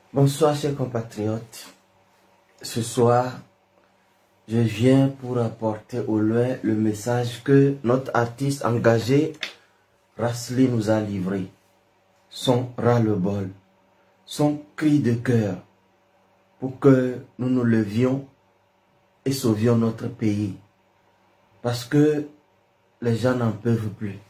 Bonsoir chers compatriotes. Ce soir, je viens pour apporter au loin le message que notre artiste engagé, Rasli, nous a livré. Son ras-le-bol, son cri de cœur pour que nous nous levions et sauvions notre pays. Parce que les gens n'en peuvent plus.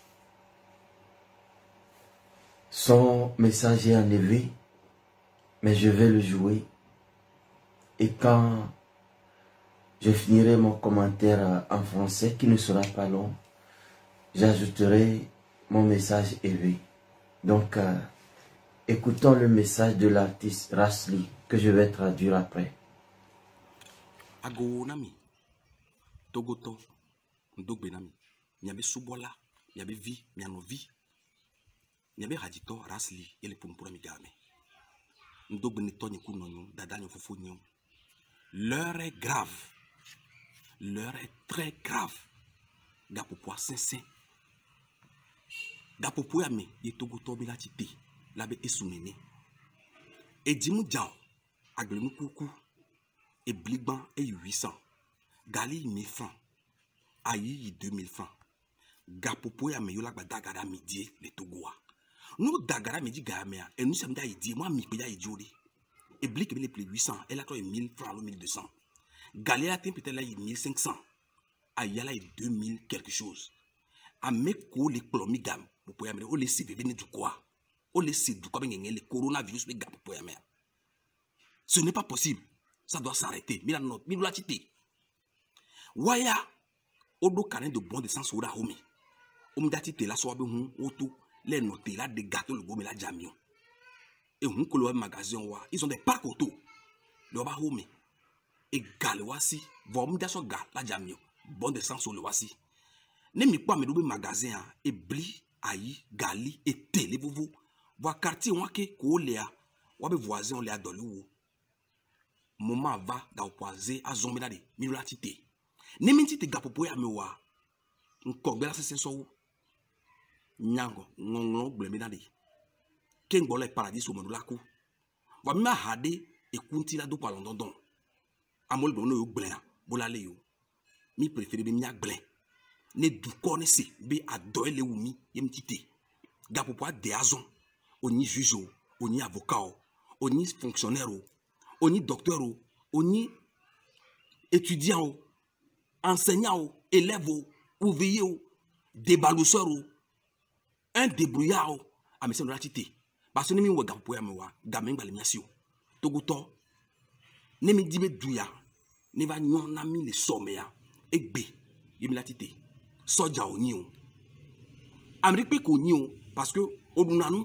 Son message est enlevé, mais je vais le jouer. Et quand je finirai mon commentaire en français, qui ne sera pas long, j'ajouterai mon message élevé. Donc, écoutons le message de l'artiste Rasli, que je vais traduire après. Agonami, Togoto, Ndogbenami, Niabe Subola, Niabe Vi, Miano Vi, Niabe Radito, Rasli, et les Pumpura Migame. Ndogbenito Niku Nonyo, Dada Nyofofo Nyon. L'heure est grave. L'heure est très grave. Gapopoa Saint-Saint. Gapopoa Ame, Yetogoto Bilatite, Labe Esumene. Et Dimou Diao, Aglemu Koukou. Et Bliban et 800. Gali 1000 francs. Aïe 2000 francs. Gapopo ya meyola ba dagara midi le Togoa. Nous dagara midi gamea et nous sommes d'aïdi moi mi paya idjori. Et Blik les plus 800 elle a toi 1000 francs ou 1200. Gali a peut-être là 1500. Aïe là 2000 quelque chose. A meko les plomi gam pour poya me o les CVV du quoi. O les c'est du quoi le coronavirus le gap poya me. Ce n'est pas possible. Ça doit s'arrêter. Mila note, mila tité. Waya, odo canin de bon de sens oda homi. Omdatite la soabe hun oto, les noter là des gâteaux le gomme la jamion. Et hun kolo magasin wa, ils ont des parcs auto. Le ba homi. Et galwasi, vom daso gal la jamion. Bon de sens le wasi. Ne mi pas me double magasin et bli, aïe, gali et télé vous. Voir quartier wake ko lea, wabe voisin on lea dolou. Moment va gapoise a zombie de milatite. Ne mentite gapopo ya mewa. Nkobela se so nyango ngonglo blemedade. Kengo le paradis au mondulaku. Va ma hade e kunti la do palondon. Amol bono yo blen bolale yo. Mi préféré be miak blen. Ne du connaisse be adoye le umi yemtite. Gapopo a de azon. Oni juge, oni avocat, oni fonctionnaire. On y docteur, on y étudiant, enseignant, élève, ouvrier, débalousseur, un débrouillard, à mes sœurs de parce que nous avons un peu de gamin balimiation. Togoto, ne me dit douya, ne va non ami les sommets, et b, il me l'a tité. Soja au nion. Amérique qu'on nion, parce que au bout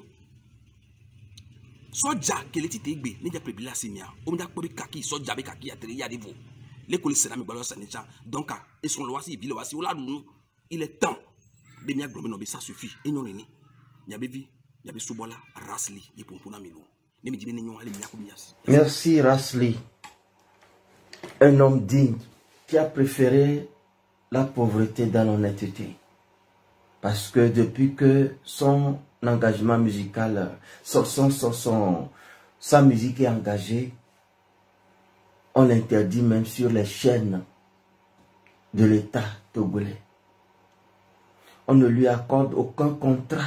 soja kele ti tegbe ni je prebi la sinia o mda ko bi kaki soja be kaki atri ya devo les colis c'est la mi gbalo sanita donc et son loi si vile wasi o la dunu il est temps de mi agbo no be ça suffit et non ni nya be vi nya be subola Rasli et pompona milo ne mi dibe ni nyon ale mi yakob mias. Merci Rasli, un homme digne qui a préféré la pauvreté dans l'honnêteté. Parce que depuis que son engagement musical, sa musique est engagée, on l'interdit même sur les chaînes de l'État togolais. On ne lui accorde aucun contrat.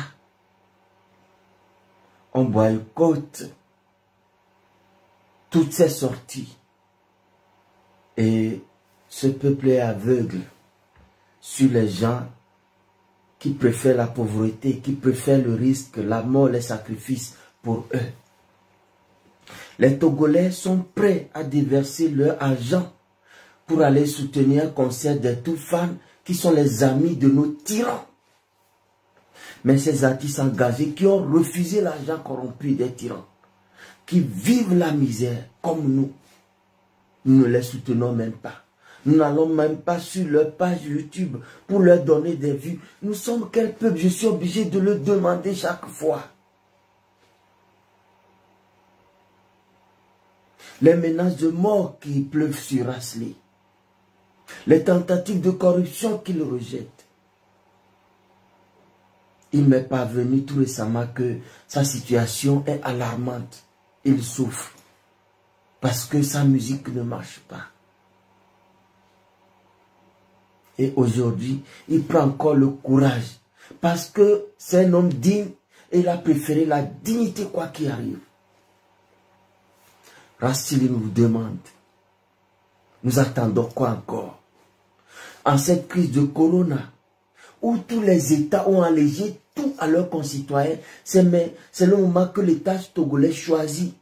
On boycotte toutes ses sorties. Et ce peuple est aveugle sur les gens qui préfèrent la pauvreté, qui préfèrent le risque, la mort, les sacrifices pour eux. Les Togolais sont prêts à déverser leur argent pour aller soutenir un concert des Toufans qui sont les amis de nos tyrans. Mais ces artistes engagés qui ont refusé l'argent corrompu des tyrans, qui vivent la misère comme nous, nous ne les soutenons même pas. Nous n'allons même pas sur leur page YouTube pour leur donner des vues. Nous sommes quel peuple? Je suis obligé de le demander chaque fois. Les menaces de mort qui pleuvent sur Rasli. Les tentatives de corruption qu'il rejette. Il m'est parvenu tout récemment que sa situation est alarmante. il souffre parce que sa musique ne marche pas. Et aujourd'hui, il prend encore le courage parce que c'est un homme digne et il a préféré la dignité quoi qu'il arrive. Rastili nous demande, nous attendons quoi encore? En cette crise de Corona, où tous les États ont allégé tout à leurs concitoyens, c'est le moment que l'État togolais choisit.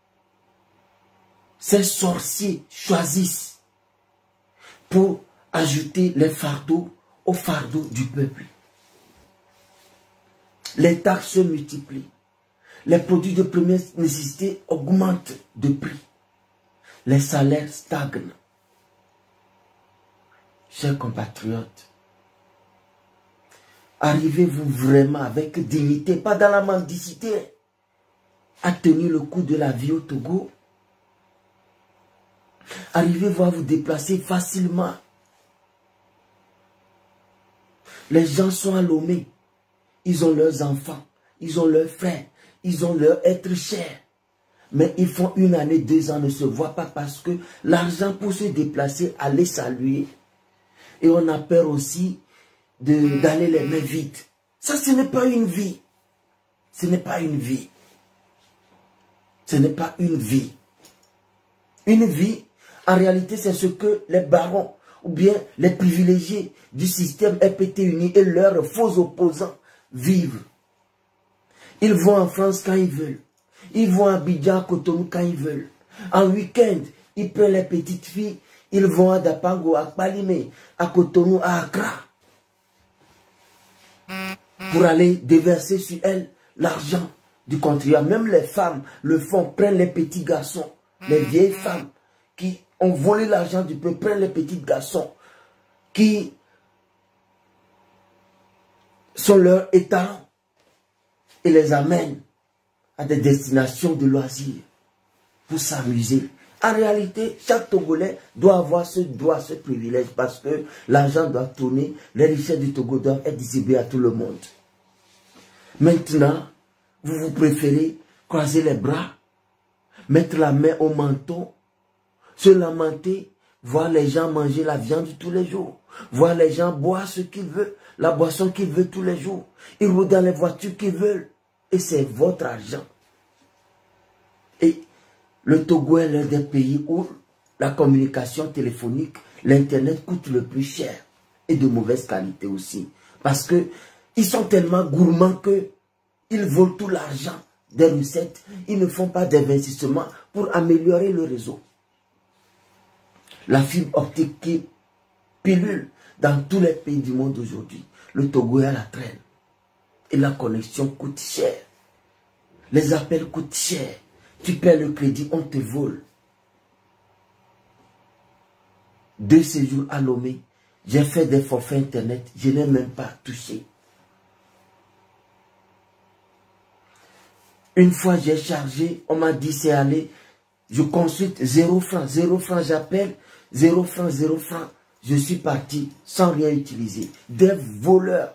Ces sorciers choisissent pour ajouter les fardeaux aux fardeaux du peuple. Les taxes se multiplient. Les produits de première nécessité augmentent de prix. Les salaires stagnent. Chers compatriotes, arrivez-vous vraiment avec dignité, pas dans la mendicité, à tenir le coût de la vie au Togo? Arrivez-vous à vous déplacer facilement? Les gens sont à Lomé. Ils ont leurs enfants, ils ont leurs frères, ils ont leur être cher. Mais ils font 1 année, 2 ans, ne se voient pas parce que l'argent pour se déplacer, aller saluer. Et on a peur aussi d'aller les mains vides. Ça, ce n'est pas une vie. Ce n'est pas une vie. Ce n'est pas une vie. Une vie, en réalité, c'est ce que les barons ou bien les privilégiés du système RPT-Uni et leurs faux opposants vivent. Ils vont en France quand ils veulent. Ils vont à Abidjan, à Cotonou quand ils veulent. En week-end, ils prennent les petites filles. Ils vont à Dapango, à Kpalimé, à Cotonou, à Accra. Pour aller déverser sur elles l'argent du contribuable. Même les femmes le font, prennent les petits garçons. Les vieilles femmes qui ont volé l'argent du peuple, prennent les petits garçons qui sont leurs étalons et les amènent à des destinations de loisirs pour s'amuser. En réalité, chaque Togolais doit avoir ce droit, ce privilège parce que l'argent doit tourner, les richesses du Togo doivent être distribuées à tout le monde. Maintenant, vous préférez croiser les bras, mettre la main au menton, se lamenter, voir les gens manger la viande tous les jours, voir les gens boire ce qu'ils veulent, la boisson qu'ils veulent tous les jours. Ils roulent dans les voitures qu'ils veulent. Et c'est votre argent. Et le Togo est l'un des pays où la communication téléphonique, l'Internet coûte le plus cher. Et de mauvaise qualité aussi. Parce que ils sont tellement gourmands que ils volent tout l'argent des recettes. Ils ne font pas d'investissement pour améliorer le réseau. La fibre optique qui pilule dans tous les pays du monde aujourd'hui. Le Togo est à la traîne. Et la connexion coûte cher. Les appels coûtent cher. Tu paies le crédit, on te vole. 2 séjours à Lomé. J'ai fait des forfaits internet. Je n'ai même pas touché. Une fois j'ai chargé, on m'a dit c'est aller. Je consulte 0 francs. 0 francs j'appelle. 0 francs, 0 francs. Je suis parti sans rien utiliser. Des voleurs.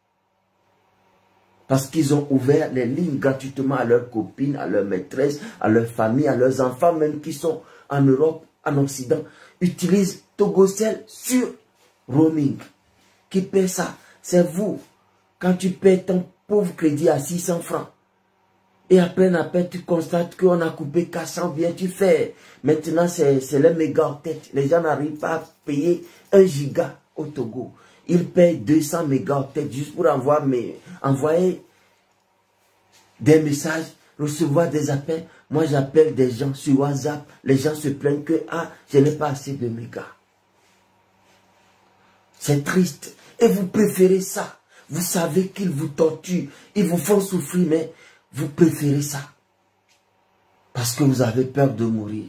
Parce qu'ils ont ouvert les lignes gratuitement à leurs copines, à leurs maîtresses, à leurs familles, à leurs enfants, même qui sont en Europe, en Occident. Utilisent Togocel sur roaming. Qui paie ça? C'est vous. Quand tu paies ton pauvre crédit à 600 francs. Et après un appel, tu constates qu'on a coupé 400, bien tu fais. Maintenant, c'est les mégaoctets. Les gens n'arrivent pas à payer 1 giga au Togo. Ils payent 200 mégaoctets juste pour envoyer des messages, recevoir des appels. Moi, j'appelle des gens sur WhatsApp. Les gens se plaignent que, je n'ai pas assez de mégas. C'est triste. Et vous préférez ça. Vous savez qu'ils vous torturent. Ils vous font souffrir, mais vous préférez ça. Parce que vous avez peur de mourir.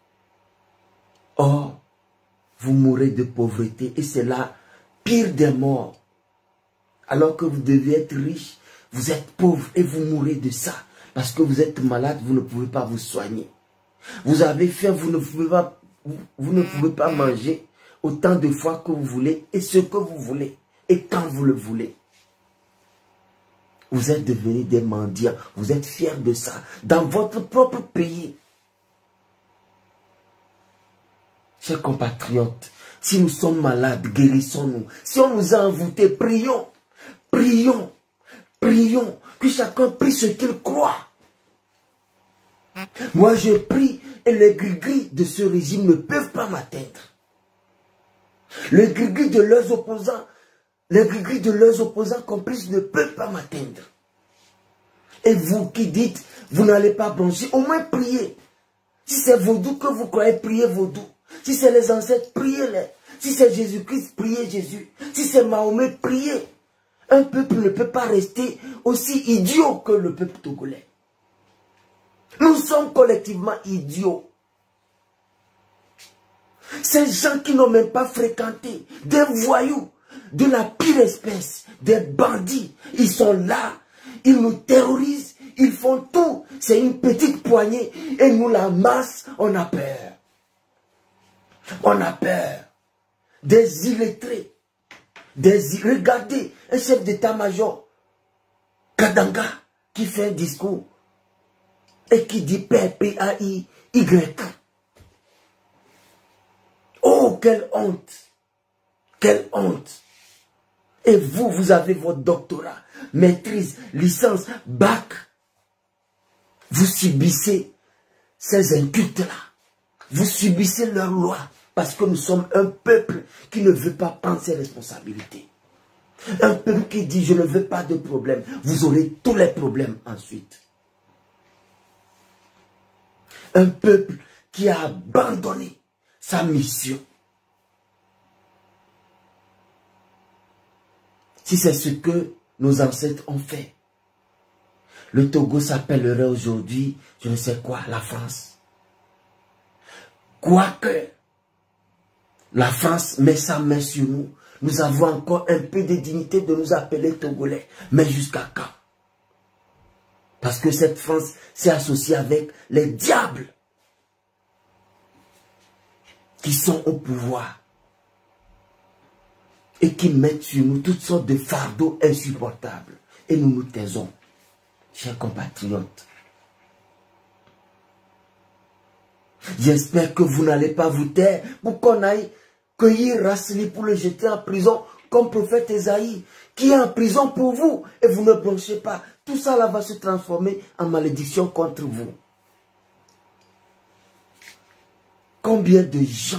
Or, vous mourrez de pauvreté. Et c'est la pire des morts. Alors que vous devez être riche, vous êtes pauvre et vous mourrez de ça. Parce que vous êtes malade, vous ne pouvez pas vous soigner. Vous avez faim, vous ne pouvez pas manger autant de fois que vous voulez et ce que vous voulez et quand vous le voulez. Vous êtes devenus des mendiants. Vous êtes fiers de ça. Dans votre propre pays. Chers compatriotes, si nous sommes malades, guérissons-nous. Si on nous a envoûtés, prions. Prions. Prions. Que chacun prie ce qu'il croit. Moi, je prie et les gris-gris de ce régime ne peuvent pas m'atteindre. Les gris-gris de leurs opposants, les gris-gris de leurs opposants complices ne peuvent pas m'atteindre. Et vous qui dites, vous n'allez pas broncher, au moins priez. Si c'est vaudou que vous croyez, priez vaudou. Si c'est les ancêtres, priez-les. Si c'est Jésus-Christ, priez Jésus. Si c'est Mahomet, priez. Un peuple ne peut pas rester aussi idiot que le peuple togolais. Nous sommes collectivement idiots. Ces gens qui n'ont même pas fréquenté, des voyous, de la pire espèce, des bandits, ils sont là, ils nous terrorisent, ils font tout. C'est une petite poignée et nous la masse, on a peur. On a peur. Des illettrés, regardez, un chef d'état-major, Kadanga, qui fait un discours et qui dit P-A-I-Y. Oh, quelle honte! Quelle honte! Et vous, vous avez votre doctorat, maîtrise, licence, bac. Vous subissez ces incultes-là. Vous subissez leurs lois. Parce que nous sommes un peuple qui ne veut pas prendre ses responsabilités. Un peuple qui dit je ne veux pas de problème. Vous aurez tous les problèmes ensuite. Un peuple qui a abandonné sa mission. Si c'est ce que nos ancêtres ont fait, le Togo s'appellerait aujourd'hui, je ne sais quoi, la France. Quoique la France met sa main sur nous, nous avons encore un peu de dignité de nous appeler Togolais. Mais jusqu'à quand? Parce que cette France s'est associée avec les diables qui sont au pouvoir et qui mettent sur nous toutes sortes de fardeaux insupportables. Et nous nous taisons, chers compatriotes. J'espère que vous n'allez pas vous taire pour qu'on aille cueillir Rassili pour le jeter en prison comme prophète Esaïe qui est en prison pour vous et vous ne branchez pas. Tout ça là va se transformer en malédiction contre vous. Combien de gens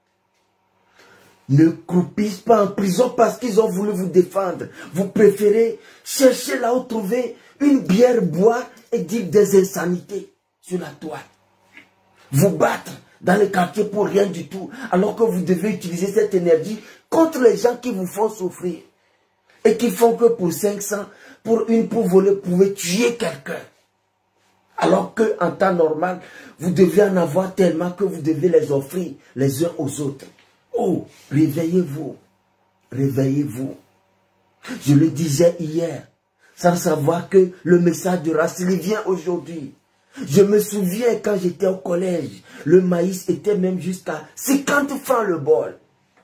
ne croupissent pas en prison parce qu'ils ont voulu vous défendre? Vous préférez chercher là où trouver une bière, boire et dire des insanités sur la toile. Vous battre dans les quartiers pour rien du tout, alors que vous devez utiliser cette énergie contre les gens qui vous font souffrir et qui font que pour 500, pour voler, vous pouvez tuer quelqu'un. Alors que en temps normal, vous devez en avoir tellement que vous devez les offrir les uns aux autres. Oh, réveillez-vous, réveillez-vous. Je le disais hier, sans savoir que le message de Rassili vient aujourd'hui. Je me souviens quand j'étais au collège, le maïs était même jusqu'à 50 francs le bol.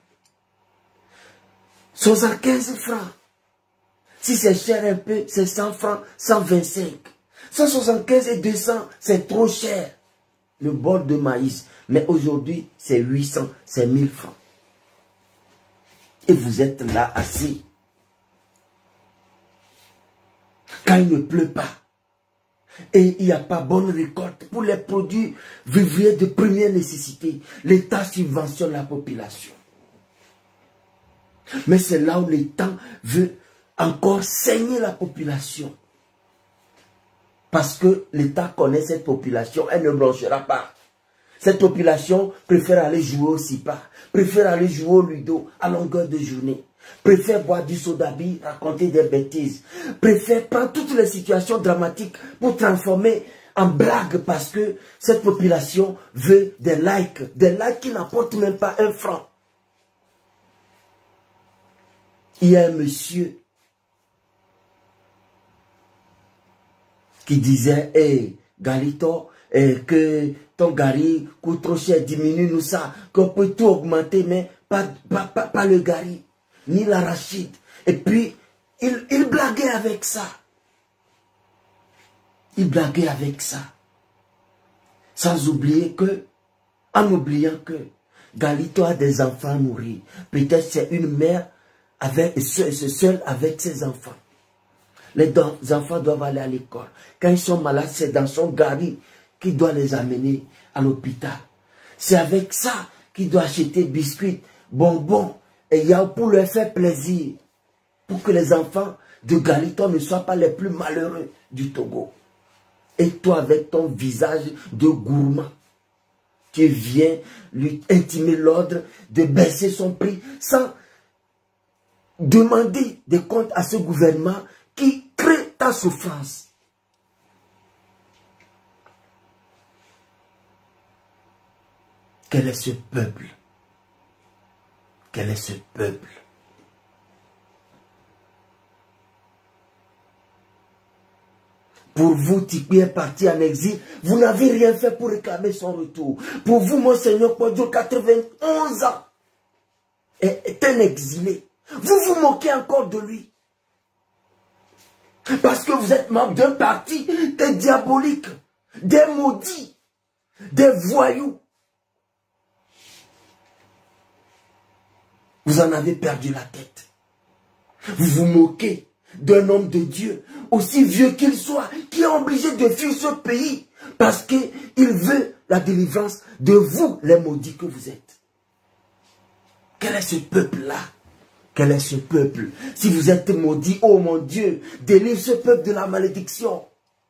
75 francs. Si c'est cher un peu, c'est 100 francs, 125. 175 et 200, c'est trop cher. Le bol de maïs. Mais aujourd'hui, c'est 800, c'est 1000 francs. Et vous êtes là assis. Quand il ne pleut pas, et il n'y a pas bonne récolte pour les produits vivriers de première nécessité, l'État subventionne la population. Mais c'est là où l'État veut encore saigner la population. Parce que l'État connaît cette population, elle ne blanchira pas. Cette population préfère aller jouer au SIPA, préfère aller jouer au Ludo à longueur de journée, préfère boire du sodabi, raconter des bêtises, préfère prendre toutes les situations dramatiques pour transformer en blague parce que cette population veut des likes qui n'apportent même pas un franc. Il y a un monsieur qui disait, hey, Galito, que ton gari coûte trop cher, diminue-nous ça, qu'on peut tout augmenter, mais pas le gari, ni l'arachide. Et puis, il blaguait avec ça. Ils blaguaient avec ça. Sans oublier que, en oubliant que Galito a des enfants à nourrir. Peut-être c'est une mère seule avec ses enfants. Les enfants doivent aller à l'école. Quand ils sont malades, c'est dans son gari qu'il doit les amener à l'hôpital. C'est avec ça qu'il doit acheter biscuits, bonbons, et pour leur faire plaisir. Pour que les enfants de Galito ne soient pas les plus malheureux du Togo. Et toi, avec ton visage de gourmand, tu viens lui intimer l'ordre de baisser son prix sans demander des comptes à ce gouvernement qui crée ta souffrance. Quel est ce peuple? Quel est ce peuple? Pour vous, Tikpi est parti en exil. Vous n'avez rien fait pour réclamer son retour. Pour vous, Monseigneur Kodjo, 91 ans, est un exilé. Vous vous moquez encore de lui. Parce que vous êtes membre d'un parti des diaboliques, des maudits, des voyous. Vous en avez perdu la tête. Vous vous moquez d'un homme de Dieu, aussi vieux qu'il soit, qui est obligé de fuir ce pays parce qu'il veut la délivrance de vous, les maudits que vous êtes. Quel est ce peuple-là? Quel est ce peuple? Si vous êtes maudit, oh mon Dieu, délivre ce peuple de la malédiction.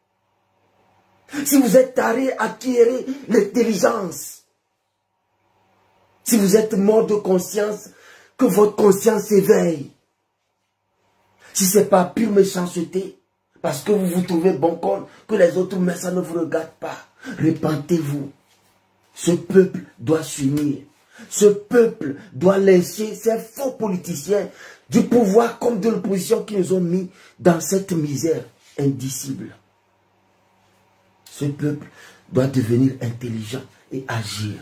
Si vous êtes taré, acquérez l'intelligence. Si vous êtes mort de conscience, que votre conscience s'éveille. Si ce n'est pas pure méchanceté, parce que vous vous trouvez bon compte que les autres, mais ça ne vous regarde pas. Repentez-vous. Ce peuple doit s'unir. Ce peuple doit laisser ces faux politiciens du pouvoir comme de l'opposition qui nous ont mis dans cette misère indicible. Ce peuple doit devenir intelligent et agir.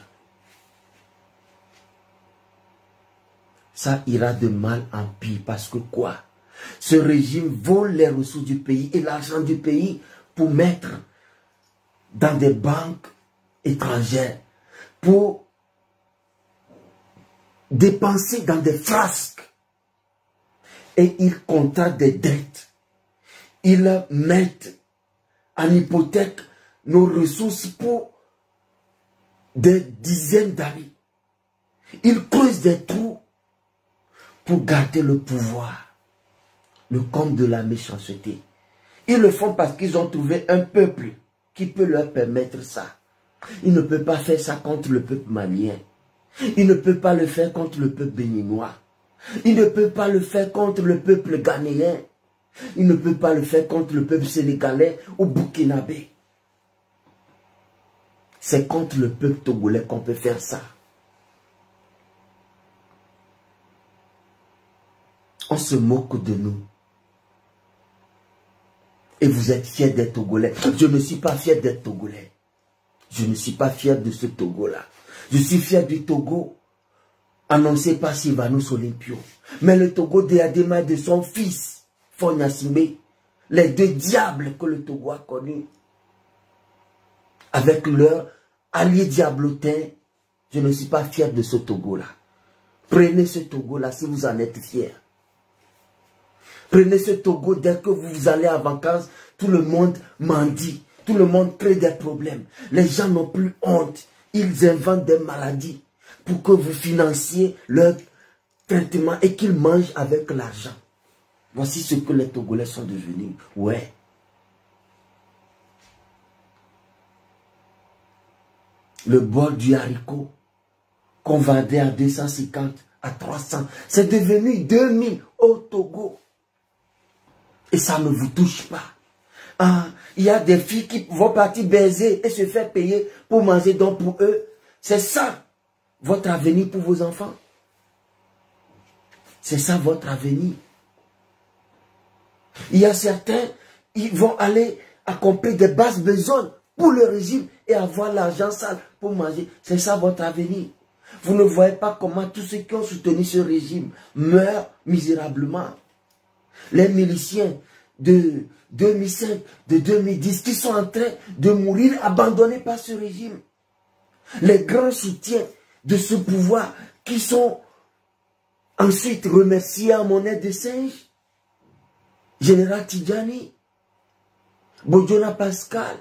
Ça ira de mal en pire parce que quoi? Ce régime vole les ressources du pays et l'argent du pays pour mettre dans des banques étrangères, pour dépenser dans des frasques. Et ils contractent des dettes. Ils mettent en hypothèque nos ressources pour des dizaines d'années. Ils creusent des trous pour garder le pouvoir. Le comble de la méchanceté. Ils le font parce qu'ils ont trouvé un peuple qui peut leur permettre ça. Ils ne peuvent pas faire ça contre le peuple malien. Ils ne peuvent pas le faire contre le peuple béninois. Ils ne peuvent pas le faire contre le peuple ghanéen. Ils ne peuvent pas le faire contre le peuple sénégalais ou burkinabé. C'est contre le peuple togolais qu'on peut faire ça. On se moque de nous. Et vous êtes fiers d'être Togolais. Je ne suis pas fier d'être Togolais. Je ne suis pas fier de ce Togo-là. Je suis fier du Togo annoncé par Sylvanus Olympio. Mais le Togo d'Adema de son fils, Fonyasimbe, les deux diables que le Togo a connus, avec leur allié diablotin, je ne suis pas fier de ce Togo-là. Prenez ce Togo-là si vous en êtes fiers. Prenez ce Togo, dès que vous allez en vacances, tout le monde mendie, tout le monde crée des problèmes. Les gens n'ont plus honte, ils inventent des maladies pour que vous financiez leur traitement et qu'ils mangent avec l'argent. Voici ce que les Togolais sont devenus. Ouais. Le bol du haricot qu'on vendait à 250, à 300, c'est devenu 2000 au Togo. Et ça ne vous touche pas. Ah, il y a des filles qui vont partir baiser et se faire payer pour manger. Donc pour eux, c'est ça votre avenir pour vos enfants. C'est ça votre avenir. Il y a certains, ils vont aller accomplir des basses besoins pour le régime et avoir l'argent sale pour manger. C'est ça votre avenir. Vous ne voyez pas comment tous ceux qui ont soutenu ce régime meurent misérablement. Les miliciens de 2005, de 2010, qui sont en train de mourir abandonnés par ce régime. Les grands soutiens de ce pouvoir qui sont ensuite remerciés à monnaie de singe. Général Tidjani, Bojona Pascal,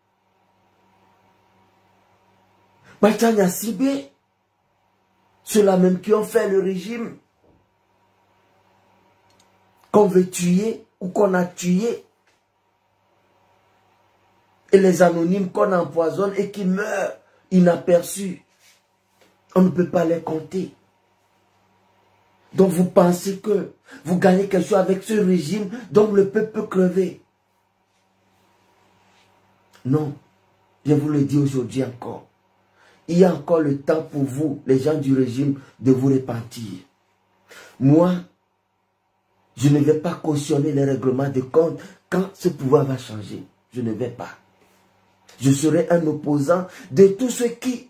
Machanya Sibé, ceux-là même qui ont fait le régime, qu'on veut tuer ou qu'on a tué, et les anonymes qu'on empoisonne et qui meurent inaperçus. On ne peut pas les compter. Donc vous pensez que vous gagnez quelque chose avec ce régime dont le peuple peut crever. Non, je vous le dis aujourd'hui encore. Il y a encore le temps pour vous, les gens du régime, de vous repentir. Moi, je ne vais pas cautionner les règlements de compte quand ce pouvoir va changer. Je ne vais pas. Je serai un opposant de tous ceux qui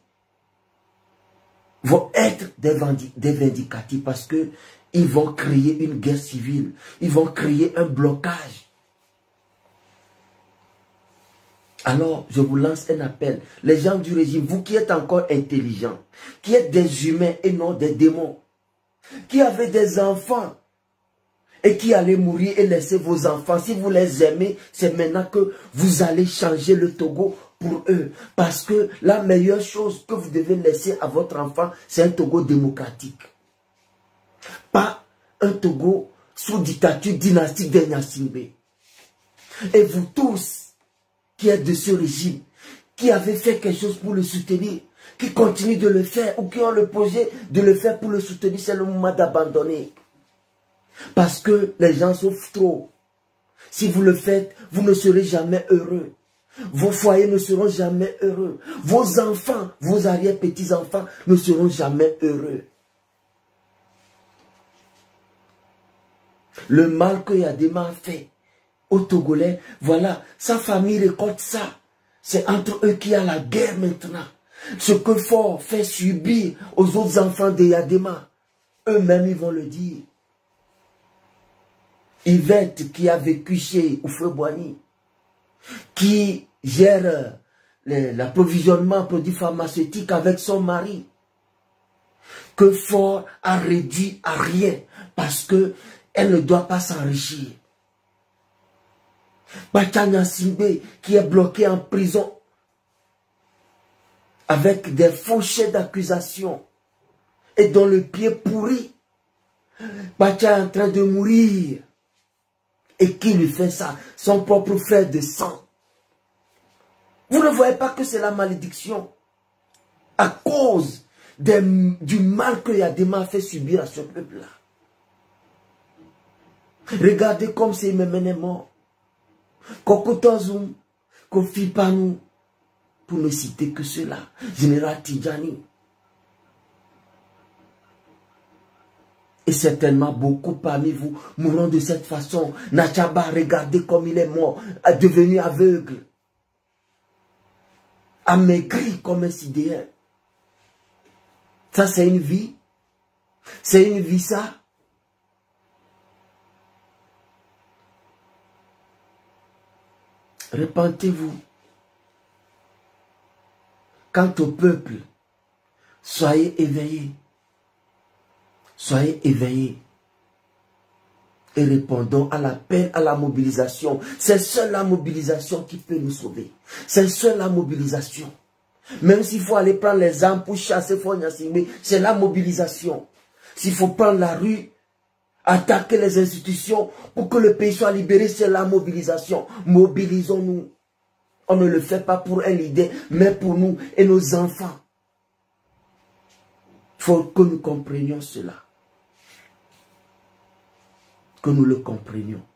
vont être des vindicatifs parce que ils vont créer une guerre civile. Ils vont créer un blocage. Alors, je vous lance un appel. Les gens du régime, vous qui êtes encore intelligents, qui êtes des humains et non des démons, qui avez des enfants et qui allez mourir et laisser vos enfants, si vous les aimez, c'est maintenant que vous allez changer le Togo pour eux. Parce que la meilleure chose que vous devez laisser à votre enfant, c'est un Togo démocratique. Pas un Togo sous dictature dynastique des Gnassingbé. Et vous tous, qui êtes de ce régime, qui avez fait quelque chose pour le soutenir, qui continuent de le faire ou qui ont le projet de le faire pour le soutenir, c'est le moment d'abandonner. Parce que les gens souffrent trop. Si vous le faites, vous ne serez jamais heureux. Vos foyers ne seront jamais heureux. Vos enfants, vos arrière-petits-enfants ne seront jamais heureux. Le mal que Yadema a fait aux Togolais, voilà, sa famille récolte ça. C'est entre eux qu'il y a la guerre maintenant. Ce que Fort fait subir aux autres enfants de Yadema, eux-mêmes ils vont le dire. Yvette qui a vécu chez Oufoué-Boigny, qui gère l'approvisionnement en produits pharmaceutiques avec son mari, que Fort a réduit à rien parce que elle ne doit pas s'enrichir. Machanya Sibé qui est bloqué en prison avec des faux chefs d'accusation et dont le pied pourri. Bacha est en train de mourir. Et qui lui fait ça? Son propre frère de sang. Vous ne voyez pas que c'est la malédiction à cause du mal que Yadema a fait subir à ce peuple-là. Regardez comme c'est Memene mort. Kokotozum, Kofi Panou, pour ne citer que cela. Général Tidjani. Et certainement beaucoup parmi vous mourront de cette façon. Nachaba, regardez comme il est mort, devenu aveugle, amaigri comme un sidéen. Ça c'est une vie. C'est une vie ça. Repentez-vous. Quant au peuple, soyez éveillés. Soyez éveillés et répondons à l'appel, à la mobilisation. C'est seule la mobilisation qui peut nous sauver. C'est seule la mobilisation. Même s'il faut aller prendre les armes pour chasser Fonyasimé, c'est la mobilisation. S'il faut prendre la rue, attaquer les institutions pour que le pays soit libéré, c'est la mobilisation. Mobilisons-nous. On ne le fait pas pour un leader, mais pour nous et nos enfants. Il faut que nous comprenions cela. Que nous le comprenions.